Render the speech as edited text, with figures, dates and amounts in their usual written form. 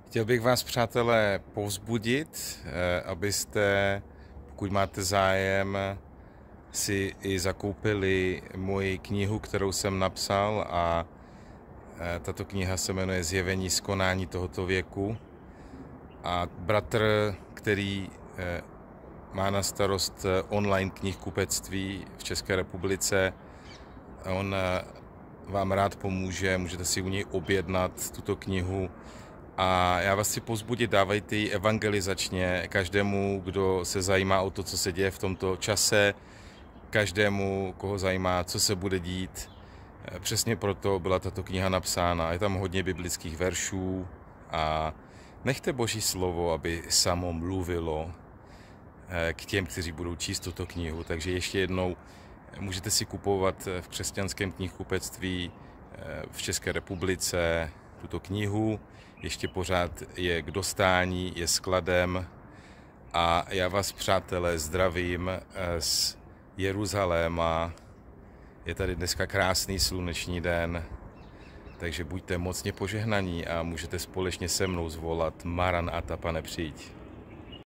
Chtěl bych vás, přátelé, povzbudit, abyste, pokud máte zájem, si i zakoupili moji knihu, kterou jsem napsal, a tato kniha se jmenuje Zjevení z konání tohoto věku. A bratr, který má na starost online knihkupectví v České republice, on vám rád pomůže, můžete si u něj objednat tuto knihu. A já vás chci povzbudit, dávejte ji evangelizačně každému, kdo se zajímá o to, co se děje v tomto čase, každému, koho zajímá, co se bude dít. Přesně proto byla tato kniha napsána. Je tam hodně biblických veršů a nechte Boží slovo, aby samo mluvilo k těm, kteří budou číst tuto knihu. Takže ještě jednou, můžete si kupovat v křesťanském knihkupectví v České republice tuto knihu. Ještě pořád je k dostání, je skladem. A já vás, přátelé, zdravím z Jeruzaléma. Je tady dneska krásný slunečný den, takže buďte mocně požehnaní a můžete společně se mnou zvolat Maranata, Pane, přijď.